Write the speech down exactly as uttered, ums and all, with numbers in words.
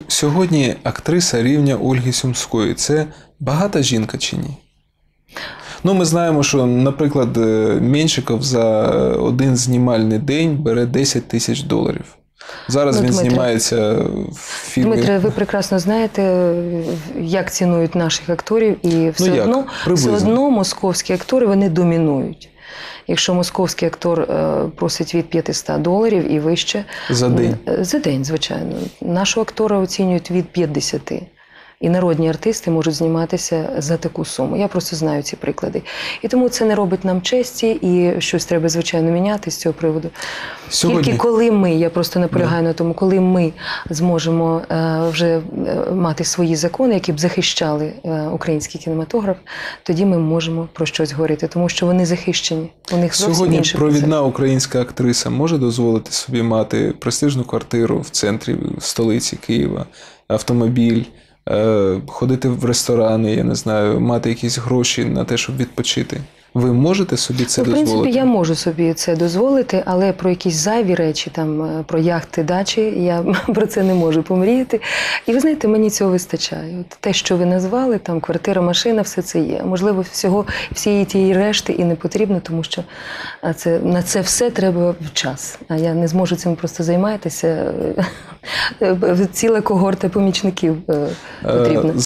сьогодні актриса рівня Ольги Сумської – це багата жінка чи ні? Ну, ми знаємо, що, наприклад, Меншиков за один знімальний день бере десять тисяч доларів. Зараз ну, він Дмитре, знімається в фільмі... Дмитре, ви прекрасно знаєте, як цінують наших акторів, і все, ну, одно, все одно московські актори, вони домінують. Якщо московський актор просить від п'ятисот доларів і вище... За день? За день, звичайно. Нашого актора оцінюють від п'ятдесяти. І народні артисти можуть зніматися за таку суму. Я просто знаю ці приклади. І тому це не робить нам честі, і щось треба, звичайно, міняти з цього приводу. Сьогодні... Тільки коли ми, я просто наполягаю на тому, коли ми зможемо е, вже мати свої закони, які б захищали е, український кінематограф, тоді ми можемо про щось говорити, тому що вони захищені. У них сьогодні провідна українська актриса може дозволити собі мати престижну квартиру в центрі столиці Києва, автомобіль, ходити в ресторани, я не знаю, мати якісь гроші на те, щоб відпочити. Ви можете собі це дозволити? В принципі, я можу собі це дозволити, але про якісь зайві речі, там, про яхти, дачі, я про це не можу помріяти. І ви знаєте, мені цього вистачає. От те, що ви назвали, там, квартира, машина, все це є. Можливо, всього, всієї тієї решти і не потрібно, тому що це, на це все треба час. А я не зможу цим просто займатися. Ціла когорта помічників потрібна.